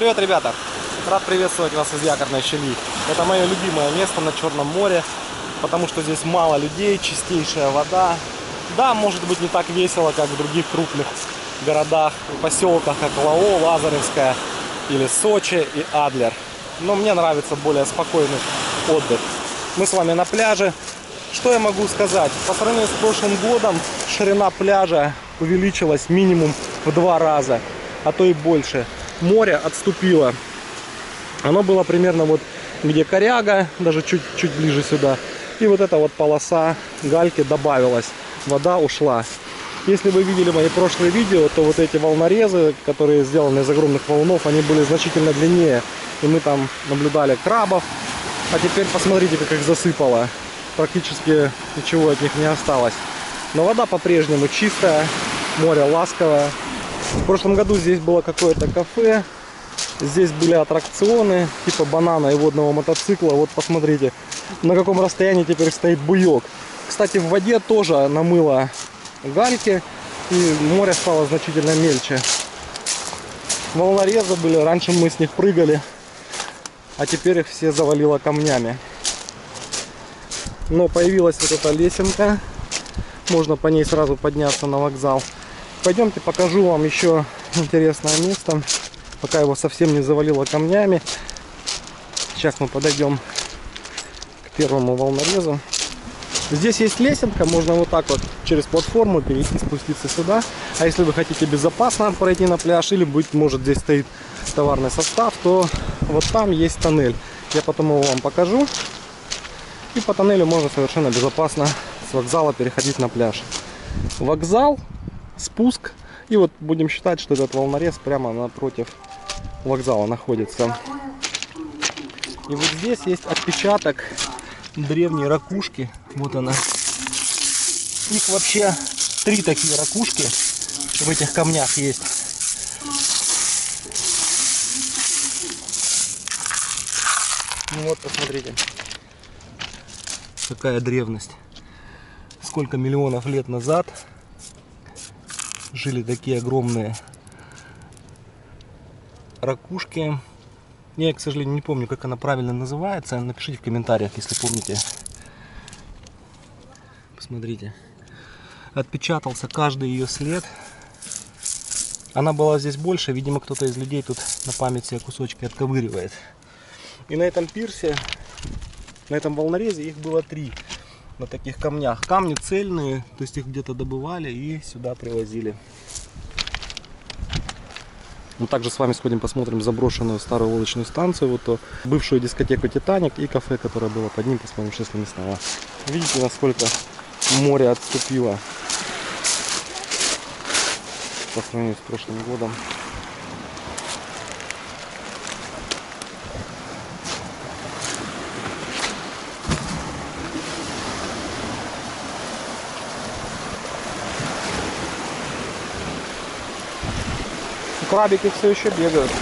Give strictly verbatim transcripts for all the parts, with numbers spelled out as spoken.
Привет, ребята! Рад приветствовать вас из якорной щели. Это мое любимое место на Черном море, потому что здесь мало людей, чистейшая вода. Да, может быть не так весело, как в других крупных городах и поселках, как Лао, Лазаревская или Сочи и Адлер. Но мне нравится более спокойный отдых. Мы с вами на пляже. Что я могу сказать? По сравнению с прошлым годом ширина пляжа увеличилась минимум в два раза, а то и больше. Море отступило. Оно было примерно вот где коряга, даже чуть-чуть ближе сюда. И вот эта вот полоса гальки добавилась. Вода ушла. Если вы видели мои прошлые видео, то вот эти волнорезы, которые сделаны из огромных валунов, они были значительно длиннее. И мы там наблюдали крабов. А теперь посмотрите, как их засыпало. Практически ничего от них не осталось. Но вода по-прежнему чистая, море ласковое. В прошлом году здесь было какое-то кафе. Здесь были аттракционы типа банана и водного мотоцикла. Вот посмотрите, на каком расстоянии теперь стоит буек. Кстати, в воде тоже намыло гальки, и море стало значительно мельче. Волнорезы были, раньше мы с них прыгали, а теперь их все завалило камнями. Но появилась вот эта лесенка, можно по ней сразу подняться на вокзал. Пойдемте покажу вам еще интересное место, пока его совсем не завалило камнями. Сейчас мы подойдем к первому волнорезу. Здесь есть лесенка, можно вот так вот через платформу перейти, спуститься сюда. А если вы хотите безопасно пройти на пляж, или, быть может, здесь стоит товарный состав, то вот там есть тоннель. Я потом его вам покажу. И по тоннелю можно совершенно безопасно с вокзала переходить на пляж. Вокзал, спуск. И вот будем считать, что этот волнорез прямо напротив вокзала находится. И вот здесь есть отпечаток древней ракушки. Вот она. Их вообще три такие ракушки в этих камнях есть. Ну вот, посмотрите. Какая древность. Сколько миллионов лет назад жили такие огромные ракушки. Я, к сожалению, не помню, как она правильно называется. Напишите в комментариях, если помните. Посмотрите. Отпечатался каждый ее след. Она была здесь больше. Видимо, кто-то из людей тут на память себе кусочки отковыривает. И на этом пирсе, на этом волнорезе их было три. На таких камнях. Камни цельные, то есть их где-то добывали и сюда привозили. Мы также с вами сходим, посмотрим заброшенную старую лодочную станцию, вот то, бывшую дискотеку Титаник и кафе, которое было под ним, посмотрим, что с ними стало. Видите, насколько море отступило по сравнению с прошлым годом. Крабики все еще бегают.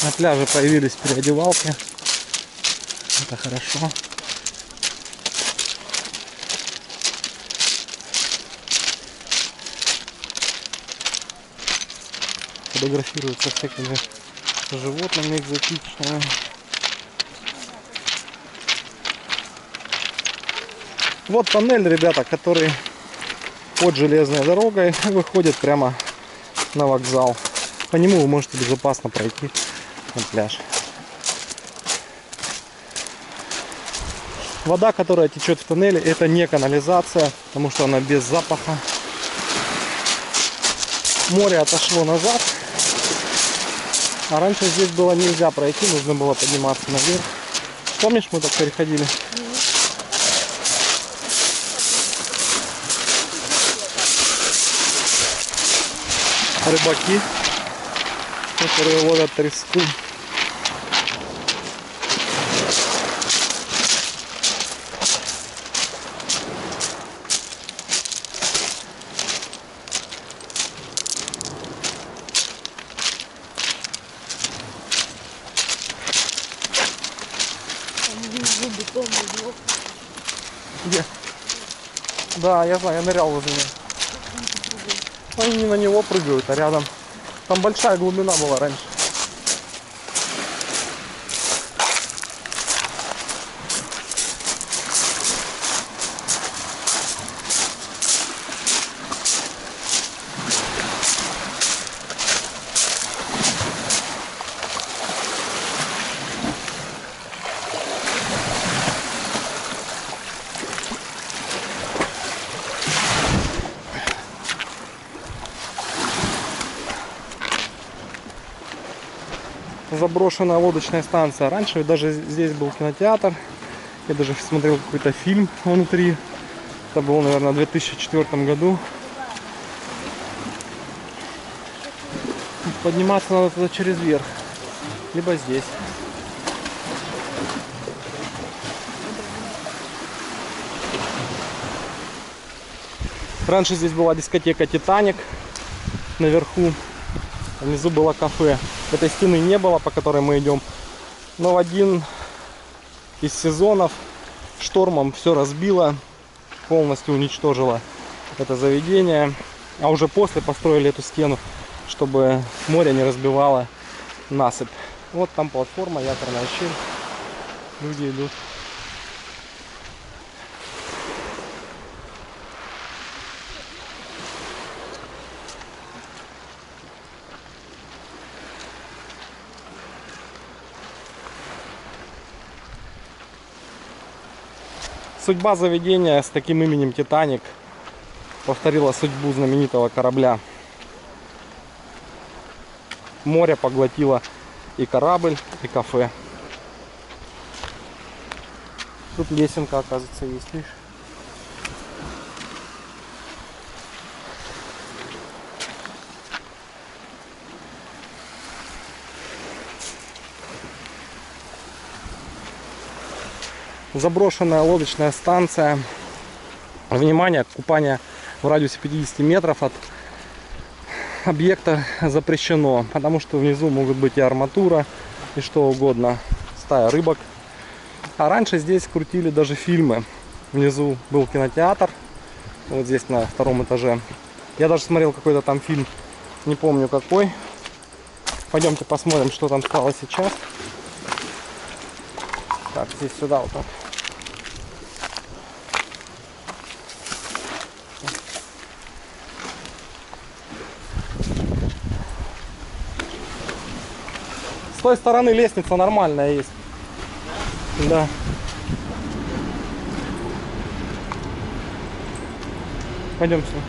На пляже появились переодевалки. Это хорошо. Фотографируются всякими животными экзотичными. Вот тоннель, ребята, который под железной дорогой выходит прямо на вокзал. По нему вы можете безопасно пройти на пляж. Вода, которая течет в тоннеле, это не канализация, потому что она без запаха. Море отошло назад. А раньше здесь было нельзя пройти, нужно было подниматься наверх. Помнишь, мы так переходили? Рыбаки, которые ловят треску. Где? Да, я знаю, я нырял возле него. Они не на него прыгают, а рядом. Там большая глубина была раньше. Заброшенная лодочная станция. Раньше даже здесь был кинотеатр. Я даже смотрел какой-то фильм внутри. Это было, наверное, в две тысячи четвёртом году. Подниматься надо туда через верх. Либо здесь. Раньше здесь была дискотека «Титаник». Наверху. Внизу было кафе. Этой стены не было, по которой мы идем. Но в один из сезонов штормом все разбило. Полностью уничтожило это заведение. А уже после построили эту стену, чтобы море не разбивало насыпь. Вот там платформа, якорная щель. Люди идут. Судьба заведения с таким именем «Титаник» повторила судьбу знаменитого корабля. Море поглотило и корабль, и кафе. Тут лесенка, оказывается, есть, видишь? Заброшенная лодочная станция. Внимание, купание в радиусе пятидесяти метров от объекта запрещено, потому что внизу могут быть и арматура, и что угодно. Стая рыбок. А раньше здесь крутили даже фильмы. Внизу был кинотеатр, вот здесь на втором этаже. Я даже смотрел какой-то там фильм, не помню какой. Пойдемте посмотрим, что там стало сейчас. Так, здесь сюда вот так. С той стороны лестница нормальная есть. Да. Пойдем сюда.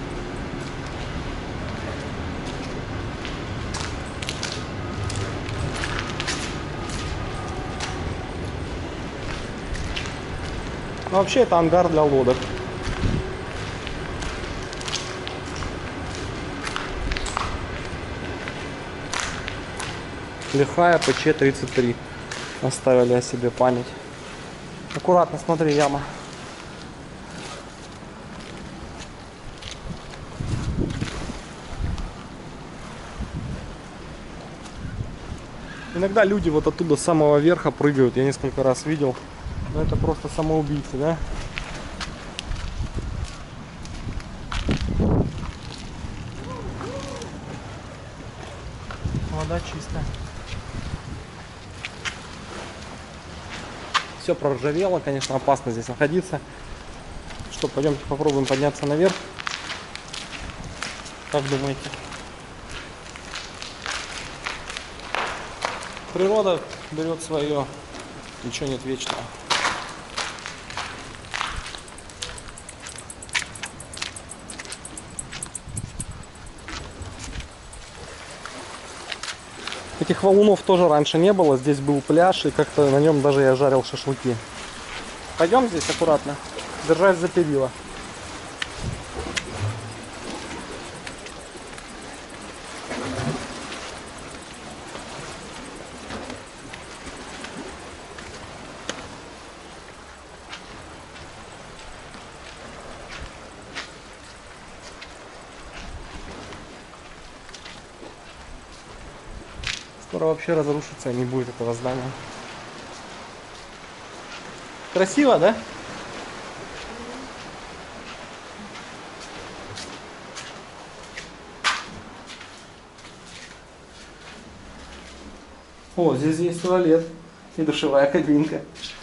Но вообще это ангар для лодок. Лихая П Ч тридцать три. Оставили о себе память. Аккуратно, смотри, яма. И Иногда люди вот оттуда с самого верха прыгают, я несколько раз видел. Но это просто самоубийцы, да? Вода чистая. Все проржавело, конечно, опасно здесь находиться. Что, пойдемте попробуем подняться наверх. Как думаете? Природа берет свое, ничего нет вечного. Этих валунов тоже раньше не было, здесь был пляж, и как-то на нем даже я жарил шашлыки. Пойдем здесь аккуратно, держась за перила. Скоро вообще разрушится, не будет этого здания. Красиво, да? О, здесь есть туалет и душевая кабинка.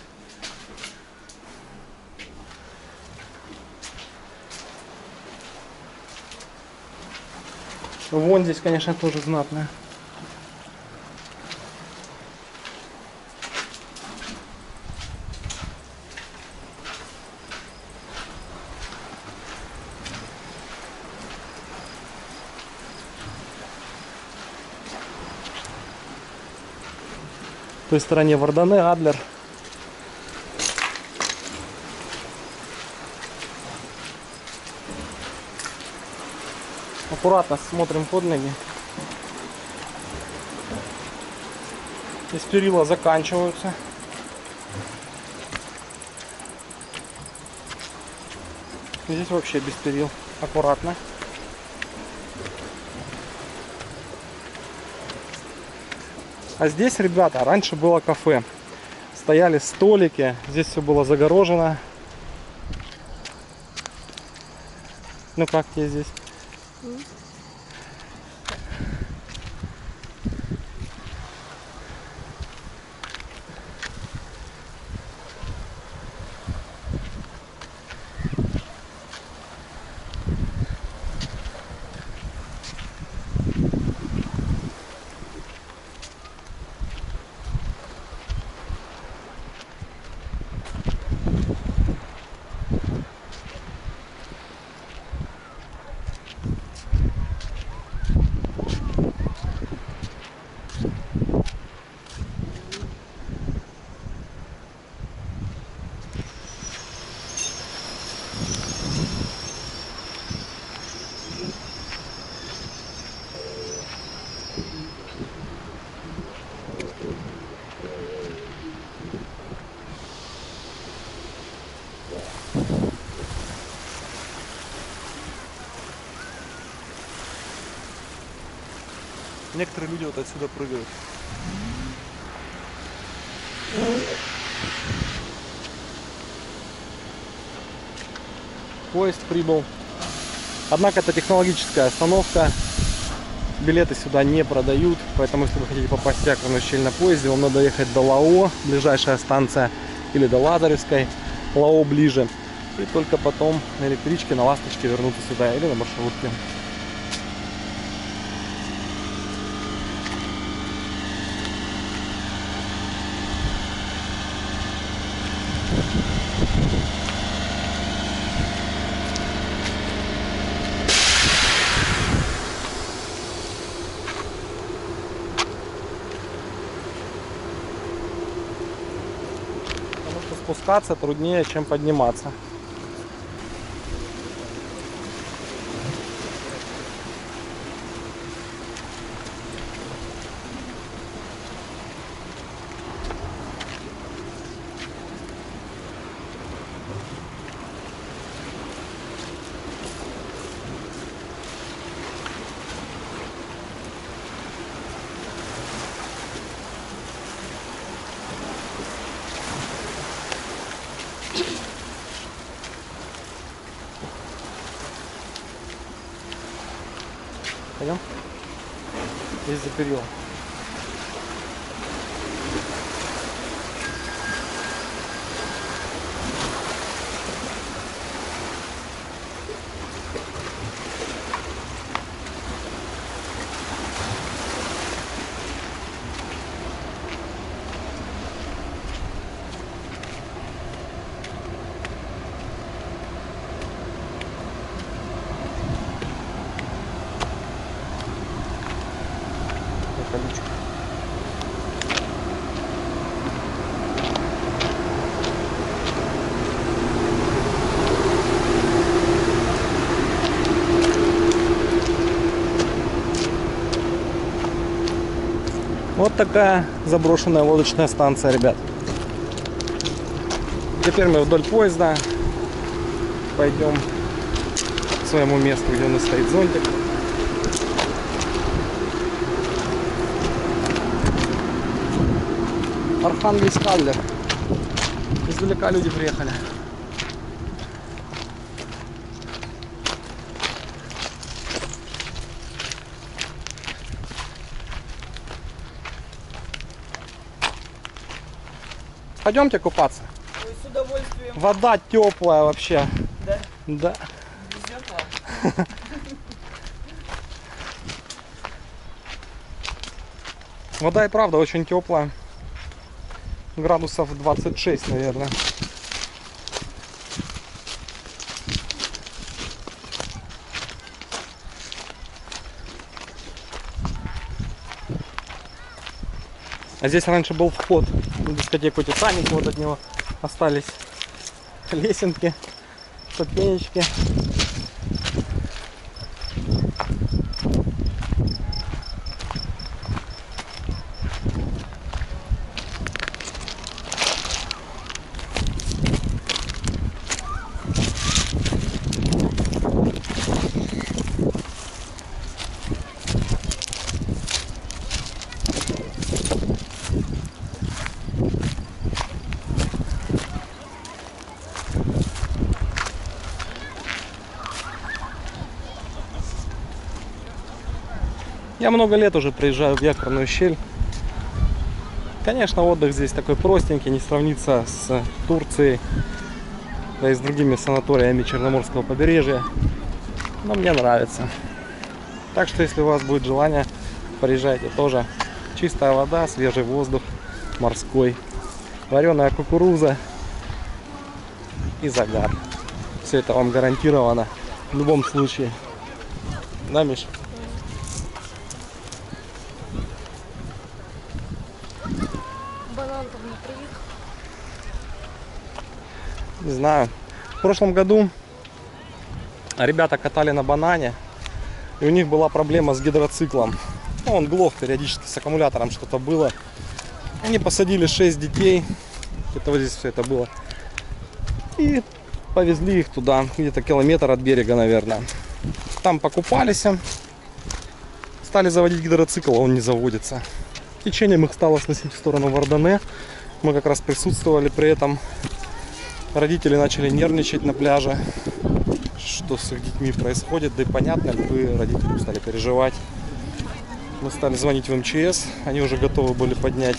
Вон здесь, конечно, тоже знатная. В той стороне Вардане, Адлер. Аккуратно смотрим под ноги. Здесь перила заканчиваются. Здесь вообще без перил. Аккуратно. А здесь, ребята, раньше было кафе. Стояли столики, здесь все было загорожено. Ну как тебе здесь? Некоторые люди вот отсюда прыгают. Поезд прибыл. Однако это технологическая остановка. Билеты сюда не продают. Поэтому, если вы хотите попасть в якорную щель на поезде, вам надо ехать до Лао, ближайшая станция, или до Лазаревской. Лао ближе. И только потом на электричке, на ласточке вернуться сюда или на маршрутке. Спускаться труднее, чем подниматься. Пойдем? Здесь за перила. Колючка. Вот такая заброшенная лодочная станция, ребят. Теперь мы вдоль поезда пойдем к своему месту, где у нас стоит зонтик. Архангельск Адлер. Издалека люди приехали. Пойдемте купаться. Ой, с удовольствием. Вода теплая вообще. Да? Да. Везет вам. Вода и правда очень теплая. Градусов двадцать шесть, наверное. А здесь раньше был вход в дискотеку Титаник, вот от него остались лесенки, ступенечки. Я много лет уже приезжаю в якорную щель. Конечно, отдых здесь такой простенький, не сравнится с Турцией, да и с другими санаториями Черноморского побережья. Но мне нравится. Так что, если у вас будет желание, приезжайте тоже. Чистая вода, свежий воздух, морской, вареная кукуруза и загар. Все это вам гарантировано в любом случае. Да, Миш? Банан-то не приехал. Не знаю. В прошлом году ребята катали на банане, и у них была проблема с гидроциклом. Ну, он глох периодически, с аккумулятором что-то было. Они посадили шесть детей, это вот здесь все это было, и повезли их туда, где-то километр от берега, наверное. Там покупались, стали заводить гидроцикл, а он не заводится. Течением их стало сносить в сторону Вардане. Мы как раз присутствовали при этом. Родители начали нервничать на пляже, что с их детьми происходит, да и понятно, бы родители стали переживать. Мы стали звонить в эм че эс, они уже готовы были поднять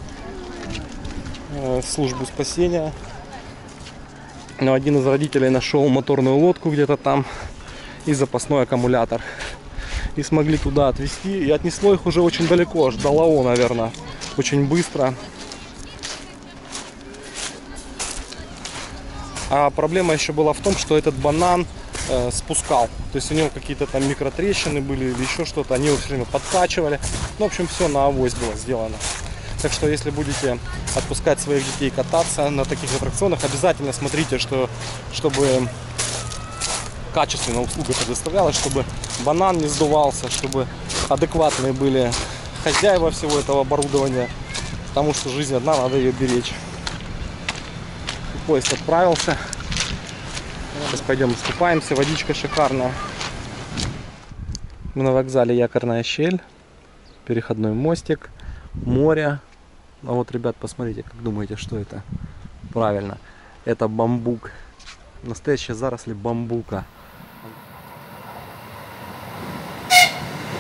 э, службу спасения. Но один из родителей нашел моторную лодку где-то там и запасной аккумулятор. И смогли туда отвезти, и отнесло их уже очень далеко, аж до Лао, наверное, очень быстро. А проблема еще была в том, что этот банан э, спускал. То есть у него какие-то там микротрещины были или еще что-то. Они его все время подкачивали. Ну, в общем, все на авось было сделано. Так что, если будете отпускать своих детей кататься на таких аттракционах, обязательно смотрите, что, чтобы качественная услуга предоставлялась, чтобы банан не сдувался, чтобы адекватные были хозяева всего этого оборудования. Потому что жизнь одна, надо ее беречь. Поезд отправился. Сейчас пойдем искупаемся. Водичка шикарная. Мы на вокзале Якорная щель. Переходной мостик. Море. А вот, ребят, посмотрите, как думаете, что это? Правильно. Это бамбук. Настоящие заросли бамбука.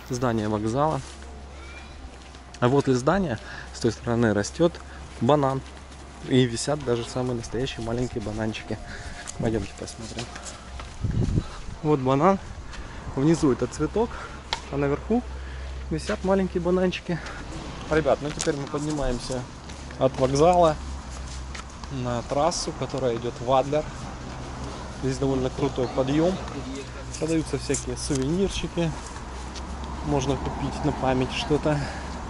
здание вокзала. А возле здания с той стороны растет банан. И висят даже самые настоящие маленькие бананчики. Пойдемте посмотрим. Вот банан. Внизу это цветок, а наверху висят маленькие бананчики. Ребят, ну теперь мы поднимаемся от вокзала на трассу, которая идет в Адлер. Здесь довольно крутой подъем. Продаются всякие сувенирчики. Можно купить на память что-то,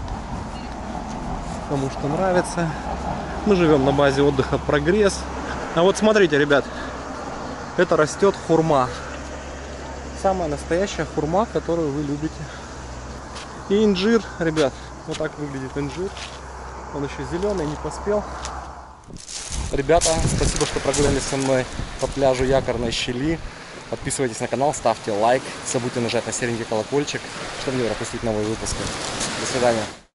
кому что нравится. Мы живем на базе отдыха Прогресс. А вот смотрите, ребят, это растет хурма. Самая настоящая хурма, которую вы любите. И инжир, ребят, вот так выглядит инжир. Он еще зеленый, не поспел. Ребята, спасибо, что прогулялись со мной по пляжу Якорной щели. Подписывайтесь на канал, ставьте лайк. Не забудьте нажать на серенький колокольчик, чтобы не пропустить новые выпуски. До свидания.